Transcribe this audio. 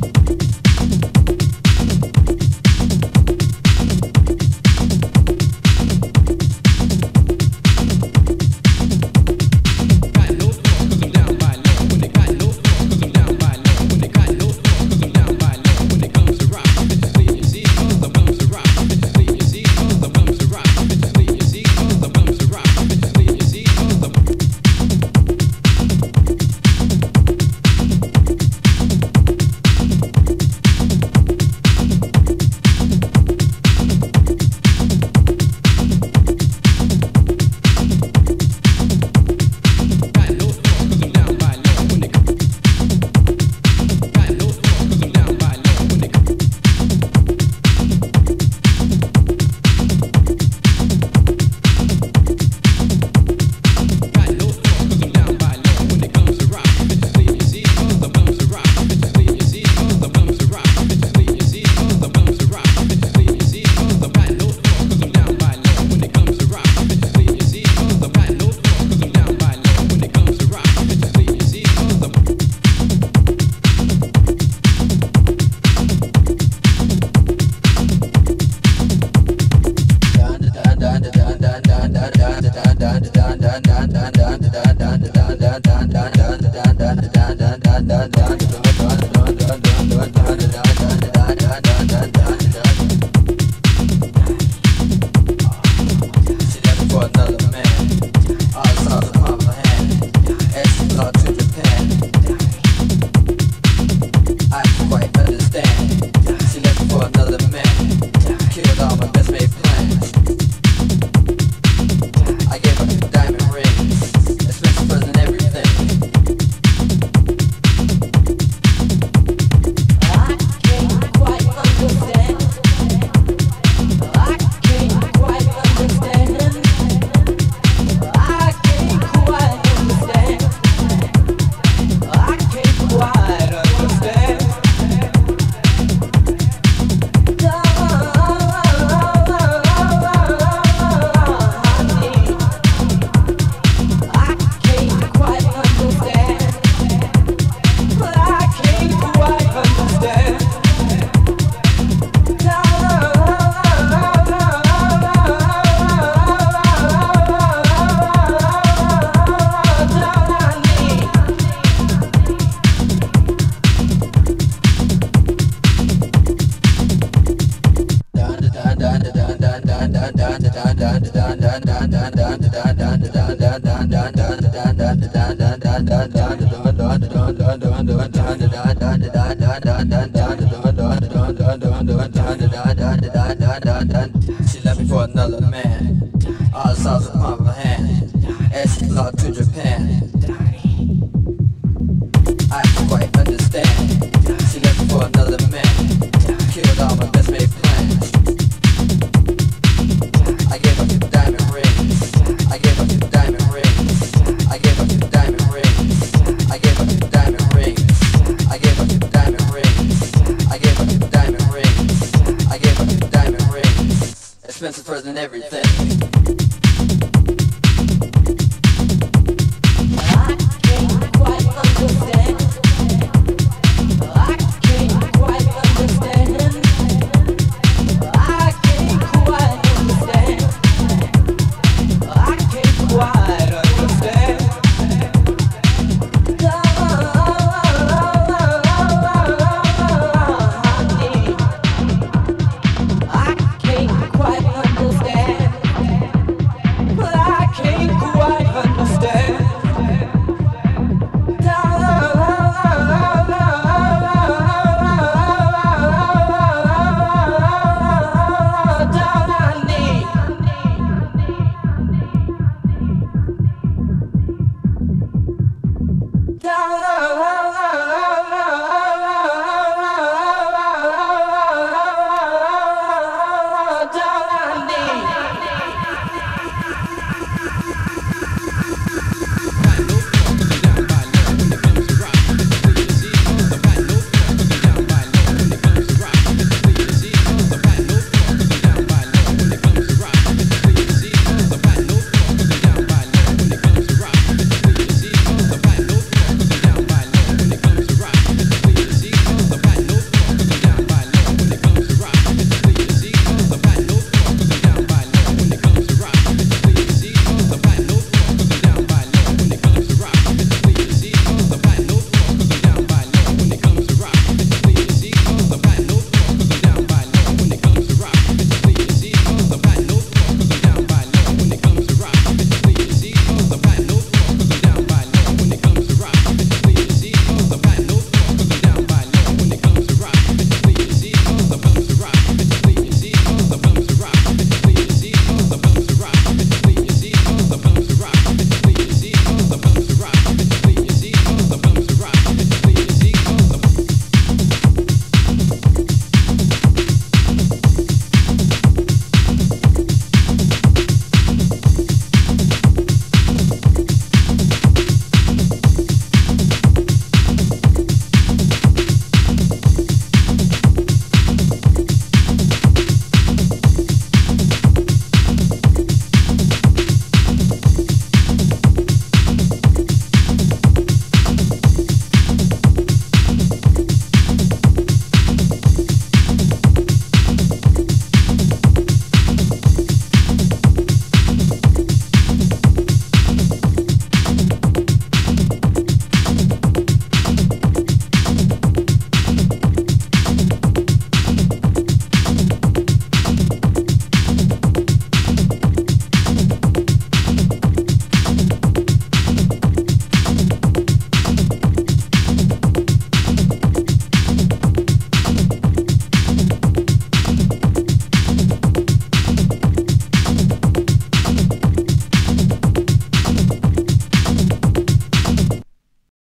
She left me for another man. All the sauce in the palm of her hand. Escalade to Japan. I can't quite understand. She left me for another man. Killed all my best made plans. I gave her 2 diamond rings. I gave her 2 diamond rings. I gave her 2 diamond rings. I gave her 2 diamond rings. I gave her 2 diamond rings. I gave her 2 diamond rings. I gave her 2 diamond rings. Expensive than everything. the platinum.